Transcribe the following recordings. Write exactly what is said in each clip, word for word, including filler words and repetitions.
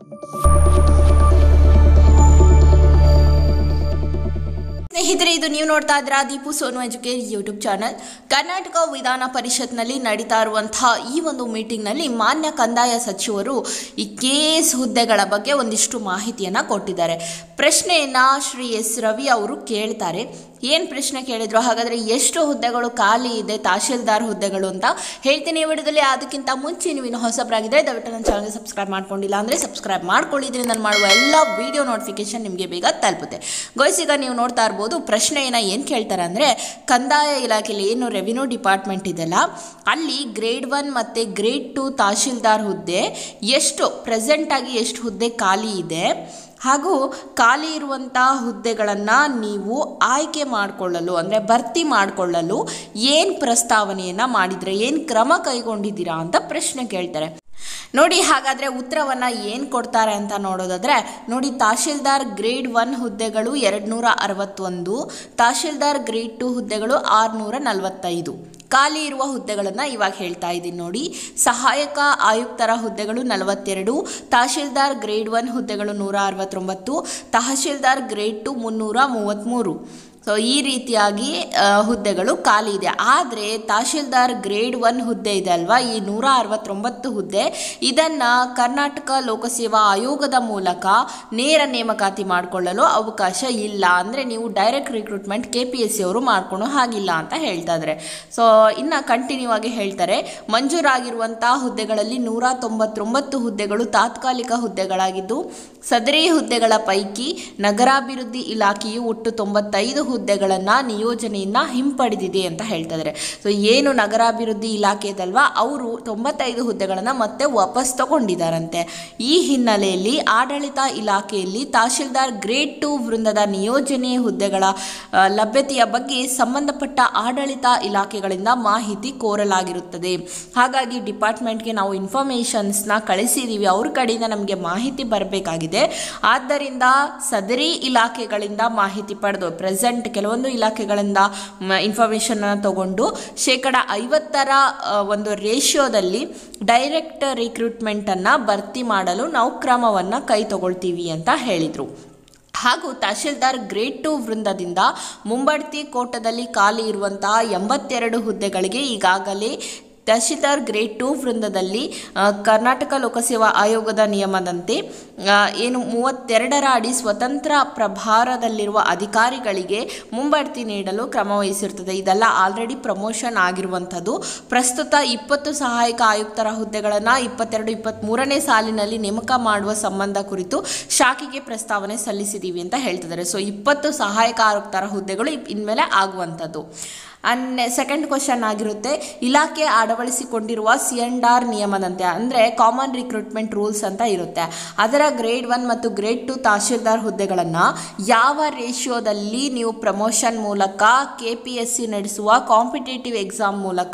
ಸ್ನೇಹಿತರೆ, ಇದು ನೀವು ನೋಡ್ತಾ ಇದ್ದೀರಾ Deepu Sonu educate YouTube channel. Karnataka ವಿಧಾನ ಪರಿಷತ್ನಲ್ಲಿ ನಡೀತಾ ಇರುವಂತಹ ಈ ಒಂದು ಮೀಟಿಂಗ್ನಲ್ಲಿ ಮಾನ್ಯ ಕಂದಾಯ ಸಚಿವರು ಈ ಕೆ ಎಸ್ ಹುದ್ದೆಗಳ ಬಗ್ಗೆ ಒಂದಿಷ್ಟು ಮಾಹಿತಿಯನ್ನು ಕೊಟ್ಟಿದ್ದಾರೆ. ಪ್ರಶ್ನೆಯನ್ನು ಶ್ರೀ ಎಸ್ ರವಿ ಅವರು ಕೇಳ್ತಾರೆ. ಏನು ಪ್ರಶ್ನೆ ಕೇಳಿದ್ರು, ಹಾಗಾದರೆ ಎಷ್ಟು ಹುದ್ದೆಗಳು ಖಾಲಿ ಇದೆ ತಹಶೀಲ್ದಾರ್ ಹುದ್ದೆಗಳು ಅಂತ ಹೇಳ್ತೀನಿ ವಿಡಿಯೋದಲ್ಲಿ. ಅದಕ್ಕಿಂತ ಮುಂಚೆ ನೀವು ಇನ್ನು ಹೊಸಬರಾಗಿದ್ದರೆ ದಯವಿಟ್ಟು ನನ್ನ ಚಾನಲ್ಗೆ ಸಬ್ಸ್ಕ್ರೈಬ್ ಮಾಡ್ಕೊಂಡಿಲ್ಲ ಅಂದರೆ ಸಬ್ಸ್ಕ್ರೈಬ್ ಮಾಡ್ಕೊಳ್ಳಿದ್ರೆ ನಾನು ಮಾಡುವ ಎಲ್ಲ ವಿಡಿಯೋ ನೋಟಿಫಿಕೇಶನ್ ನಿಮಗೆ ಬೇಗ ತಲುಪುತ್ತೆ. ಗೋಯ್ಸ್, ಈಗ ನೀವು ನೋಡ್ತಾ ಇರ್ಬೋದು ಪ್ರಶ್ನೆಯನ್ನು ಏನು ಕೇಳ್ತಾರೆ ಅಂದರೆ, ಕಂದಾಯ ಇಲಾಖೆಯಲ್ಲಿ ಏನು ರೆವಿನ್ಯೂ ಡಿಪಾರ್ಟ್ಮೆಂಟ್ ಇದೆಯಲ್ಲ, ಅಲ್ಲಿ ಗ್ರೇಡ್ ಒನ್ ಮತ್ತು ಗ್ರೇಡ್ ಟು ತಹಶೀಲ್ದಾರ್ ಹುದ್ದೆ ಎಷ್ಟು ಪ್ರೆಸೆಂಟಾಗಿ ಎಷ್ಟು ಹುದ್ದೆ ಖಾಲಿ ಇದೆ, ಹಾಗೂ ಖಾಲಿ ಇರುವಂಥ ಹುದ್ದೆಗಳನ್ನು ನೀವು ಆಯ್ಕೆ ಮಾಡಿಕೊಳ್ಳಲು ಅಂದರೆ ಭರ್ತಿ ಮಾಡಿಕೊಳ್ಳಲು ಏನು ಪ್ರಸ್ತಾವನೆಯನ್ನು ಮಾಡಿದರೆ, ಏನು ಕ್ರಮ ಕೈಗೊಂಡಿದ್ದೀರಾ ಅಂತ ಪ್ರಶ್ನೆ ಕೇಳ್ತಾರೆ. ನೋಡಿ, ಹಾಗಾದರೆ ಉತ್ತರವನ್ನು ಏನು ಕೊಡ್ತಾರೆ ಅಂತ ನೋಡೋದಾದರೆ, ನೋಡಿ ತಹಶೀಲ್ದಾರ್ ಗ್ರೇಡ್ ಒನ್ ಹುದ್ದೆಗಳು ಎರಡು ನೂರ ಅರವತ್ತೊಂದು, ತಹಶೀಲ್ದಾರ್ ಗ್ರೇಡ್ ಟು ಹುದ್ದೆಗಳು ಆರುನೂರ ನಲವತ್ತೈದು. ಖಾಲಿ ಇರುವ ಹುದ್ದೆಗಳನ್ನು ಇವಾಗ ಹೇಳ್ತಾ ಇದ್ದೀನಿ ನೋಡಿ. ಸಹಾಯಕ ಆಯುಕ್ತರ ಹುದ್ದೆಗಳು ನಲವತ್ತೆರಡು, ತಹಶೀಲ್ದಾರ್ ಗ್ರೇಡ್ ಒನ್ ಹುದ್ದೆಗಳು ನೂರ ಅರವತ್ತೊಂಬತ್ತು, ತಹಶೀಲ್ದಾರ್ ಗ್ರೇಡ್ ಟು ಮುನ್ನೂರ ಮೂವತ್ತ್ಮೂರು. ಸೊ ಈ ರೀತಿಯಾಗಿ ಹುದ್ದೆಗಳು ಖಾಲಿ ಇದೆ. ಆದರೆ ತಹಶೀಲ್ದಾರ್ ಗ್ರೇಡ್ ಒನ್ ಹುದ್ದೆ ಇದೆ ಅಲ್ವಾ, ಈ ನೂರ ಅರವತ್ತೊಂಬತ್ತು ಹುದ್ದೆ, ಇದನ್ನು ಕರ್ನಾಟಕ ಲೋಕಸೇವಾ ಆಯೋಗದ ಮೂಲಕ ನೇರ ನೇಮಕಾತಿ ಮಾಡಿಕೊಳ್ಳಲು ಅವಕಾಶ ಇಲ್ಲ. ಅಂದರೆ ನೀವು direct recruitment K P S C ಅವರು ಮಾಡ್ಕೊಳ್ಳೋ ಹಾಗಿಲ್ಲ ಅಂತ ಹೇಳ್ತಾ ಇದ್ದಾರೆ. ಸೊ ಇನ್ನು ಕಂಟಿನ್ಯೂ ಆಗಿ ಹೇಳ್ತಾರೆ, ಮಂಜೂರಾಗಿರುವಂಥ ಹುದ್ದೆಗಳಲ್ಲಿ ನೂರ ತೊಂಬತ್ತೊಂಬತ್ತು ಹುದ್ದೆಗಳು ತಾತ್ಕಾಲಿಕ ಹುದ್ದೆಗಳಾಗಿದ್ದು, ಸದರಿ ಹುದ್ದೆಗಳ ಪೈಕಿ ನಗರಾಭಿವೃದ್ಧಿ ಇಲಾಖೆಯು ಒಟ್ಟು ತೊಂಬತ್ತೈದು ಹುದ್ದೆಗಳನ್ನು ನಿಯೋಜನೆಯನ್ನು ಹಿಂಪಡೆದಿದೆ ಅಂತ ಹೇಳ್ತಾ ಇದ್ದಾರೆ. ಸೊ ಏನು ನಗರಾಭಿವೃದ್ಧಿ ಇಲಾಖೆ ಇದಲ್ವಾ, ಅವರು ತೊಂಬತ್ತೈದು ಹುದ್ದೆಗಳನ್ನು ಮತ್ತೆ ವಾಪಸ್ ತಗೊಂಡಿದ್ದಾರಂತೆ. ಈ ಹಿನ್ನೆಲೆಯಲ್ಲಿ ಆಡಳಿತ ಇಲಾಖೆಯಲ್ಲಿ ತಹಶೀಲ್ದಾರ್ ಗ್ರೇಡ್ ಟು ವೃಂದದ ನಿಯೋಜನೆ ಹುದ್ದೆಗಳ ಲಭ್ಯತೆಯ ಬಗ್ಗೆ ಸಂಬಂಧಪಟ್ಟ ಆಡಳಿತ ಇಲಾಖೆಗಳಿಂದ ಮಾಹಿತಿ ಕೋರಲಾಗಿರುತ್ತದೆ. ಹಾಗಾಗಿ ಡಿಪಾರ್ಟ್ಮೆಂಟ್ಗೆ ನಾವು ಇನ್ಫಾರ್ಮೇಷನ್ಸ್ನ ಕಳಿಸಿದ್ದೀವಿ, ಅವ್ರ ಕಡೆಯಿಂದ ನಮಗೆ ಮಾಹಿತಿ ಬರಬೇಕಾಗಿದೆ. ಆದ್ದರಿಂದ ಸದರಿ ಇಲಾಖೆಗಳಿಂದ ಮಾಹಿತಿ ಪಡೆದು ಪ್ರೆಸೆಂಟ್ ಕೆಲವೊಂದು ಇಲಾಖೆಗಳಿಂದ ಇನ್ಫಾರ್ಮೇಷನ್ ತಗೊಂಡು ಶೇಕಡ ಐವತ್ತರ ಒಂದು ರೇಷಿಯೋದಲ್ಲಿ ಡೈರೆಕ್ಟ್ ರಿಕ್ರೂಟ್ಮೆಂಟನ್ನು ಭರ್ತಿ ಮಾಡಲು ನಾವು ಕ್ರಮವನ್ನು ಕೈ ತಗೊಳ್ತೀವಿ ಅಂತ ಹೇಳಿದರು. ಹಾಗೂ ತಹಶೀಲ್ದಾರ್ ಗ್ರೇಡ್ ಟು ವೃಂದದಿಂದ ಮುಂಬಡ್ತಿ ಕೋಟದಲ್ಲಿ ಖಾಲಿ ಇರುವಂತಹ ಎಂಬತ್ತೆರಡು ಹುದ್ದೆಗಳಿಗೆ ಈಗಾಗಲೇ ತಹಶೀಲ್ದಾರ್ ಗ್ರೇಡ್ ಟು ವೃಂದದಲ್ಲಿ ಕರ್ನಾಟಕ ಲೋಕಸೇವಾ ಆಯೋಗದ ನಿಯಮದಂತೆ ಏನು ಮೂವತ್ತೆರಡರ ಅಡಿ ಸ್ವತಂತ್ರ ಪ್ರಭಾರದಲ್ಲಿರುವ ಅಧಿಕಾರಿಗಳಿಗೆ ಮುಂಬಡ್ತಿ ನೀಡಲು ಕ್ರಮ ವಹಿಸಿರುತ್ತದೆ. ಇದೆಲ್ಲ ಆಲ್ರೆಡಿ ಪ್ರಮೋಷನ್ ಆಗಿರುವಂಥದ್ದು. ಪ್ರಸ್ತುತ ಇಪ್ಪತ್ತು ಸಹಾಯಕ ಆಯುಕ್ತರ ಹುದ್ದೆಗಳನ್ನು ಇಪ್ಪತ್ತೆರಡು ಇಪ್ಪತ್ತ್ಮೂರನೇ ಸಾಲಿನಲ್ಲಿ ನೇಮಕ ಮಾಡುವ ಸಂಬಂಧ ಕುರಿತು ಶಾಖೆಗೆ ಪ್ರಸ್ತಾವನೆ ಸಲ್ಲಿಸಿದ್ದೀವಿ ಅಂತ ಹೇಳ್ತಿದ್ದಾರೆ. ಸೊ ಇಪ್ಪತ್ತು ಸಹಾಯಕ ಆಯುಕ್ತರ ಹುದ್ದೆಗಳು ಇನ್ಮೇಲೆ ಆಗುವಂಥದ್ದು. ಅಂಡ್ ಸೆಕೆಂಡ್ ಕ್ವಶನ್ ಆಗಿರುತ್ತೆ, ಇಲಾಖೆ ಅಳವಡಿಸಿಕೊಂಡಿರುವ ಸಿ ಅಂಡ್ ಆರ್ ನಿಯಮದಂತೆ ಅಂದರೆ ಕಾಮನ್ ರಿಕ್ರೂಟ್ಮೆಂಟ್ ರೂಲ್ಸ್ ಅಂತ ಇರುತ್ತೆ, ಅದರ ಗ್ರೇಡ್ ಒನ್ ಮತ್ತು ಗ್ರೇಡ್ ಟು ತಹಶೀಲ್ದಾರ್ ಹುದ್ದೆಗಳನ್ನು ಯಾವ ರೇಷಿಯೋದಲ್ಲಿ ನೀವು ಪ್ರಮೋಷನ್ ಮೂಲಕ ಕೆ ಪಿ ಎಸ್ ಸಿ ನಡೆಸುವ ಕಾಂಪಿಟೇಟಿವ್ ಎಕ್ಸಾಮ್ ಮೂಲಕ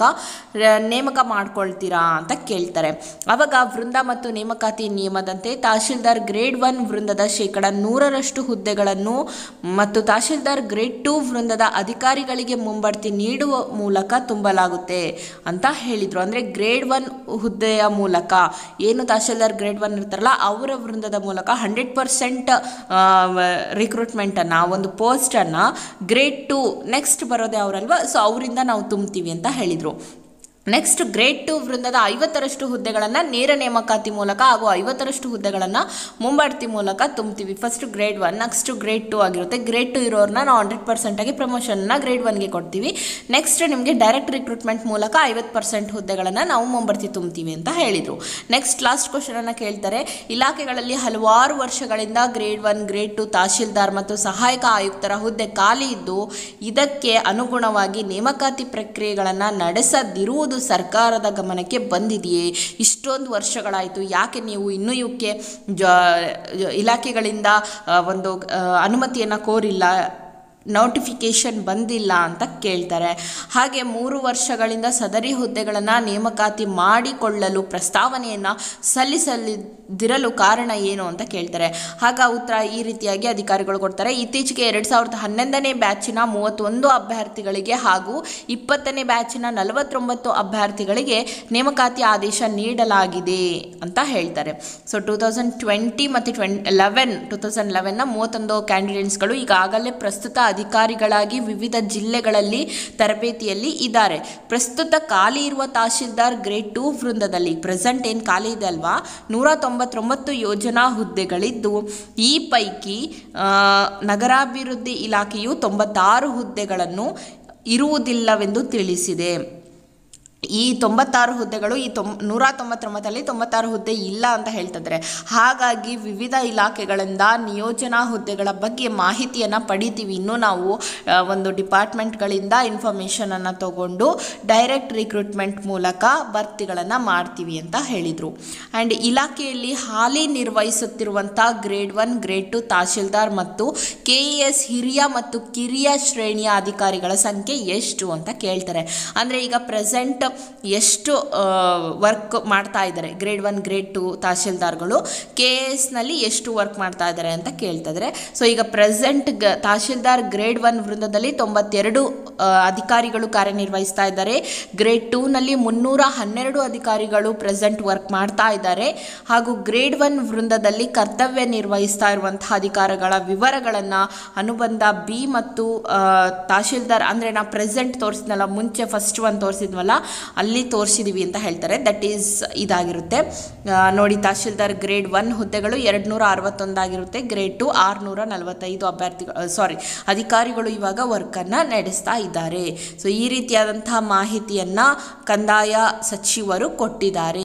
ನೇಮಕ ಮಾಡ್ಕೊಳ್ತೀರಾ ಅಂತ ಕೇಳ್ತಾರೆ. ಆವಾಗ ವೃಂದ ಮತ್ತು ನೇಮಕಾತಿ ನಿಯಮದಂತೆ ತಹಶೀಲ್ದಾರ್ ಗ್ರೇಡ್ ಒನ್ ವೃಂದದ ಶೇಕಡ ನೂರರಷ್ಟು ಹುದ್ದೆಗಳನ್ನು ಮತ್ತು ತಹಶೀಲ್ದಾರ್ ಗ್ರೇಡ್ ಟು ವೃಂದದ ಅಧಿಕಾರಿಗಳಿಗೆ ಮುಂಬಡ್ತಿ ನೀಡುವ ಮೂಲಕ ತುಂಬಲಾಗುತ್ತೆ ಅಂತ ಹೇಳಿದರು. ಅಂದರೆ ಗ್ರೇಡ್ ಒನ್ ಹುದ್ದೆಯ ಮೂಲಕ ಏನು ತಹಶೀಲ್ದಾರ್ ಗ್ರೇಡ್ ಒನ್ ಇರ್ತಾರಲ್ಲ ಅವರ ವೃಂದದ ಮೂಲಕ ಹಂಡ್ರೆಡ್ ಪರ್ಸೆಂಟ್ ರಿಕ್ರೂಟ್ಮೆಂಟನ್ನು ಒಂದು ಪೋಸ್ಟನ್ನು ಗ್ರೇಡ್ ಟು ನೆಕ್ಸ್ಟ್ ಬರೋದೇ ಅವರಲ್ವ, ಸೊ ಅವರಿಂದ ನಾವು ತುಂಬ್ತೀವಿ ಅಂತ ಹೇಳಿದರು. ನೆಕ್ಸ್ಟ್ ಗ್ರೇಡ್ ಟು ವೃಂದದ ಐವತ್ತರಷ್ಟು ಹುದ್ದೆಗಳನ್ನು ನೇರ ನೇಮಕಾತಿ ಮೂಲಕ ಹಾಗೂ ಐವತ್ತರಷ್ಟು ಹುದ್ದೆಗಳನ್ನು ಮುಂಬಡ್ತಿ ಮೂಲಕ ತುಂಬ್ತೀವಿ. First grade one, next grade two ಆಗಿರುತ್ತೆ. ಗ್ರೇಡ್ ಟು ಇರೋರನ್ನ ನಾವು ಹಂಡ್ರೆಡ್ ಪರ್ಸೆಂಟಾಗಿ ಪ್ರಮೋಷನ್ನ ಗ್ರೇಡ್ ಒನ್ಗೆ ಕೊಡ್ತೀವಿ. ನೆಕ್ಸ್ಟ್ ನಿಮಗೆ ಡೈರೆಕ್ಟ್ ರಿಕ್ರೂಟ್ಮೆಂಟ್ ಮೂಲಕ ಐವತ್ತು ಪರ್ಸೆಂಟ್ ಹುದ್ದೆಗಳನ್ನು ನಾವು ಮುಂಬಡ್ತಿ ತುಂಬ್ತೀವಿ ಅಂತ ಹೇಳಿದರು. ನೆಕ್ಸ್ಟ್ ಲಾಸ್ಟ್ ಕ್ವಶನನ್ನು ಕೇಳ್ತಾರೆ, ಇಲಾಖೆಗಳಲ್ಲಿ ಹಲವಾರು ವರ್ಷಗಳಿಂದ grade one grade two tahsildar ಮತ್ತು ಸಹಾಯಕ ಆಯುಕ್ತರ ಹುದ್ದೆ ಖಾಲಿ ಇದ್ದು ಇದಕ್ಕೆ ಅನುಗುಣವಾಗಿ ನೇಮಕಾತಿ ಪ್ರಕ್ರಿಯೆಗಳನ್ನು ನಡೆಸದಿರುವುದು ಸರ್ಕಾರದ ಗಮನಕ್ಕೆ ಬಂದಿದೆಯೇ? ಇಷ್ಟೊಂದು ವರ್ಷಗಳಾಯಿತು, ಯಾಕೆ ನೀವು ಇನ್ನೂ ಇವಕ್ಕೆ ಜ ಇಲಾಖೆಗಳಿಂದ ಒಂದು ಅನುಮತಿಯನ್ನು ಕೋರಿಲ್ಲ ನೋಟಿಫಿಕೇಶನ್ ಬಂದಿಲ್ಲ ಅಂತ ಕೇಳ್ತಾರೆ. ಹಾಗೆ ಮೂರು ವರ್ಷಗಳಿಂದ ಸದರಿ ಹುದ್ದೆಗಳನ್ನು ನೇಮಕಾತಿ ಮಾಡಿಕೊಳ್ಳಲು ಪ್ರಸ್ತಾವನೆಯನ್ನು ಸಲ್ಲಿಸಲಿದ್ದಿರಲು ಕಾರಣ ಏನು ಅಂತ ಕೇಳ್ತಾರೆ. ಆಗ ಉತ್ತರ ಈ ರೀತಿಯಾಗಿ ಅಧಿಕಾರಿಗಳು ಕೊಡ್ತಾರೆ. ಇತ್ತೀಚೆಗೆ ಎರಡು ಸಾವಿರದ ಹನ್ನೊಂದನೇ ಬ್ಯಾಚಿನ ಮೂವತ್ತೊಂದು ಅಭ್ಯರ್ಥಿಗಳಿಗೆ ಹಾಗೂ ಇಪ್ಪತ್ತನೇ ಬ್ಯಾಚಿನ ನಲವತ್ತೊಂಬತ್ತು ಅಭ್ಯರ್ಥಿಗಳಿಗೆ ನೇಮಕಾತಿ ಆದೇಶ ನೀಡಲಾಗಿದೆ ಅಂತ ಹೇಳ್ತಾರೆ. ಸೊ ಟೂ ತೌಸಂಡ್ ಟ್ವೆಂಟಿ ಮತ್ತು ಟ್ವೆಂಟಿ ಲೆವೆನ್ ಟೂ ತೌಸಂಡ್ ಲೆವೆನ್ನ ಮೂವತ್ತೊಂದು ಕ್ಯಾಂಡಿಡೇಟ್ಸ್ಗಳು ಈಗಾಗಲೇ ಪ್ರಸ್ತುತ ಅಧಿಕಾರಿಗಳಾಗಿ ವಿವಿಧ ಜಿಲ್ಲೆಗಳಲ್ಲಿ ತರಬೇತಿಯಲ್ಲಿ ಇದ್ದಾರೆ. ಪ್ರಸ್ತುತ ಖಾಲಿ ಇರುವ ತಹಶೀಲ್ದಾರ್ ಗ್ರೇಡ್ ಟೂ ವೃಂದದಲ್ಲಿ ಪ್ರೆಸೆಂಟ್ ಏನು ಖಾಲಿ ಇದೆ ಅಲ್ವಾ, ನೂರ ತೊಂಬತ್ತೊಂಬತ್ತು ಯೋಜನಾ ಹುದ್ದೆಗಳಿದ್ದು ಈ ಪೈಕಿ ನಗರಾಭಿವೃದ್ಧಿ ಇಲಾಖೆಯು ತೊಂಬತ್ತಾರು ಹುದ್ದೆಗಳನ್ನು ಇರುವುದಿಲ್ಲವೆಂದು ತಿಳಿಸಿದೆ. ಈ ತೊಂಬತ್ತಾರು ಹುದ್ದೆಗಳು ಈ ತೊಂ ನೂರ ತೊಂಬತ್ತೊಂಬತ್ತರಲ್ಲಿ ತೊಂಬತ್ತಾರು ಹುದ್ದೆ ಇಲ್ಲ ಅಂತ ಹೇಳ್ತಿದ್ದಾರೆ. ಹಾಗಾಗಿ ವಿವಿಧ ಇಲಾಖೆಗಳಿಂದ ನಿಯೋಜನಾ ಹುದ್ದೆಗಳ ಬಗ್ಗೆ ಮಾಹಿತಿಯನ್ನು ಪಡಿತೀವಿ. ಇನ್ನೂ ನಾವು ಒಂದು ಡಿಪಾರ್ಟ್ಮೆಂಟ್ಗಳಿಂದ ಇನ್ಫಾರ್ಮೇಷನನ್ನು ತಗೊಂಡು ಡೈರೆಕ್ಟ್ ರಿಕ್ರೂಟ್ಮೆಂಟ್ ಮೂಲಕ ಭರ್ತಿಗಳನ್ನು ಮಾಡ್ತೀವಿ ಅಂತ ಹೇಳಿದರು. ಆ್ಯಂಡ್ ಇಲಾಖೆಯಲ್ಲಿ ಹಾಲಿ ನಿರ್ವಹಿಸುತ್ತಿರುವಂಥ grade one grade two tahsildar ಮತ್ತು ಕೆ ಇ ಎಸ್ ಹಿರಿಯ ಮತ್ತು ಕಿರಿಯ ಶ್ರೇಣಿಯ ಅಧಿಕಾರಿಗಳ ಸಂಖ್ಯೆ ಎಷ್ಟು ಅಂತ ಕೇಳ್ತಾರೆ. ಅಂದರೆ ಈಗ ಪ್ರೆಸೆಂಟ್ ಎಷ್ಟು ವರ್ಕ್ ಮಾಡ್ತಾ ಇದ್ದಾರೆ ಗ್ರೇಡ್ ಒನ್ ಗ್ರೇಡ್ ಟು ತಹಶೀಲ್ದಾರ್ಗಳು, ಕೆ ಎ ಎಸ್ನಲ್ಲಿ ಎಷ್ಟು ವರ್ಕ್ ಮಾಡ್ತಾ ಇದ್ದಾರೆ ಅಂತ ಕೇಳ್ತಾ ಇದ್ದಾರೆ. ಸೊ ಈಗ ಪ್ರೆಸೆಂಟ್ ಗ ತಹಶೀಲ್ದಾರ್ ಗ್ರೇಡ್ ಒನ್ ವೃಂದದಲ್ಲಿ ತೊಂಬತ್ತೆರಡು ಅಧಿಕಾರಿಗಳು ಕಾರ್ಯನಿರ್ವಹಿಸ್ತಾ ಇದ್ದಾರೆ. ಗ್ರೇಡ್ ಟೂನಲ್ಲಿ ಮುನ್ನೂರ ಹನ್ನೆರಡು ಅಧಿಕಾರಿಗಳು ಪ್ರೆಸೆಂಟ್ ವರ್ಕ್ ಮಾಡ್ತಾ ಇದ್ದಾರೆ. ಹಾಗೂ ಗ್ರೇಡ್ ಒನ್ ವೃಂದದಲ್ಲಿ ಕರ್ತವ್ಯ ನಿರ್ವಹಿಸ್ತಾ ಇರುವಂತಹ ಅಧಿಕಾರಿಗಳ ವಿವರಗಳನ್ನು ಅನುಬಂಧ ಬಿ ಮತ್ತು ತಹಶೀಲ್ದಾರ್ ಅಂದರೆ ನಾವು ಪ್ರೆಸೆಂಟ್ ತೋರಿಸಿದ್ನಲ್ಲ, ಮುಂಚೆ ಫಸ್ಟ್ ಒನ್ ತೋರಿಸಿದ್ವಲ್ಲ ಅಲ್ಲಿ ತೋರಿಸಿದೀವಿ ಅಂತ ಹೇಳ್ತಾರೆ. ದಟ್ ಈಸ್ ಇದಾಗಿರುತ್ತೆ ನೋಡಿ. ತಹಶೀಲ್ದಾರ್ ಗ್ರೇಡ್ ಒನ್ ಹುದ್ದೆಗಳು ಎರಡು ನೂರ ಅರವತ್ತೊಂದಾಗಿರುತ್ತೆ. ಗ್ರೇಡ್ ಟು ಆರುನೂರ ನಲವತ್ತೈದು ಅಭ್ಯರ್ಥಿಗಳು ಸಾರಿ ಅಧಿಕಾರಿಗಳು ಇವಾಗ ವರ್ಕನ್ನು ನಡೆಸ್ತಾ ಇದ್ದಾರೆ. ಸೊ ಈ ರೀತಿಯಾದಂತಹ ಮಾಹಿತಿಯನ್ನು ಕಂದಾಯ ಸಚಿವರು ಕೊಟ್ಟಿದ್ದಾರೆ.